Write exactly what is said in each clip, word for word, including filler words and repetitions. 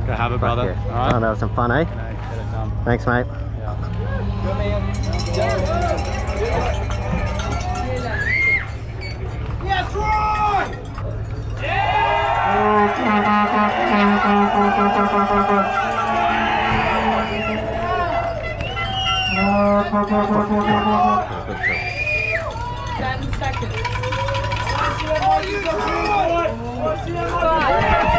Good have it, brother. Yeah. All right. Oh, that was some fun, eh? No, get it done. Thanks, mate. Yeah. Yeah, Troy! Ten seconds. Oh, you Troy! Five.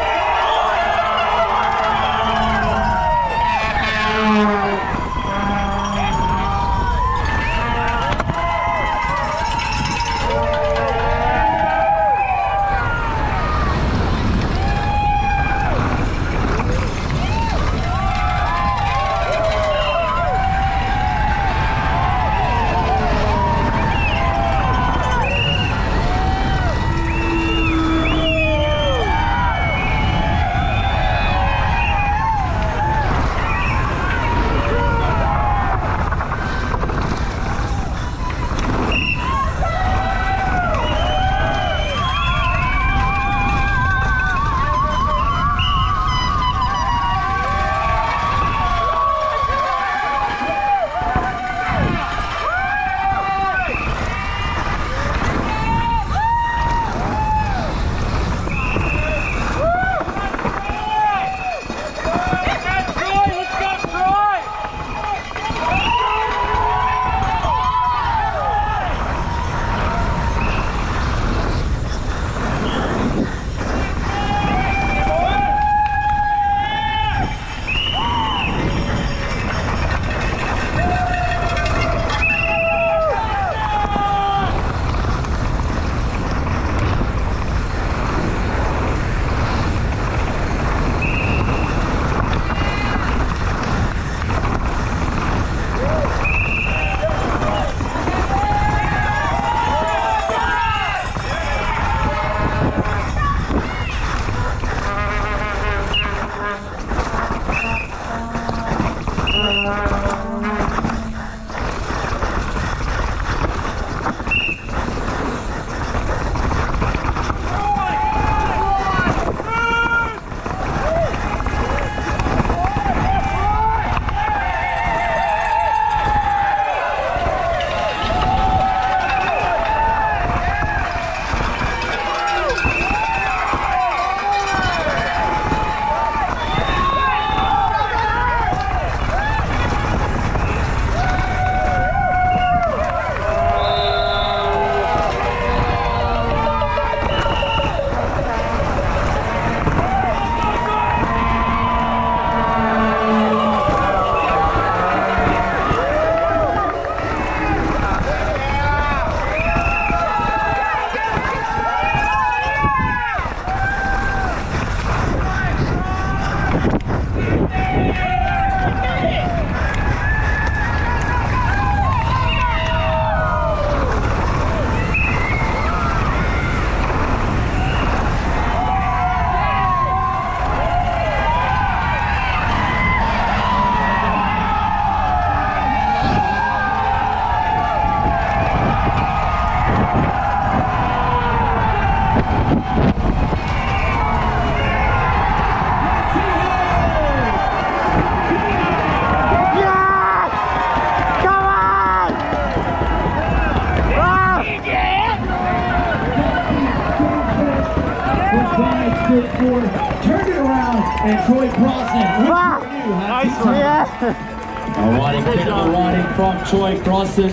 Turn it around and Troy Crossan. Wow. Nice one. Yeah. All right, incredible riding from Troy Crossan.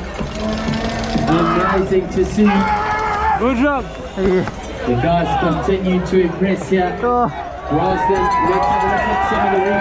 Amazing to see. Good job. Yeah. The guys continue to impress here. Oh. Crossan, let's have a look at some of the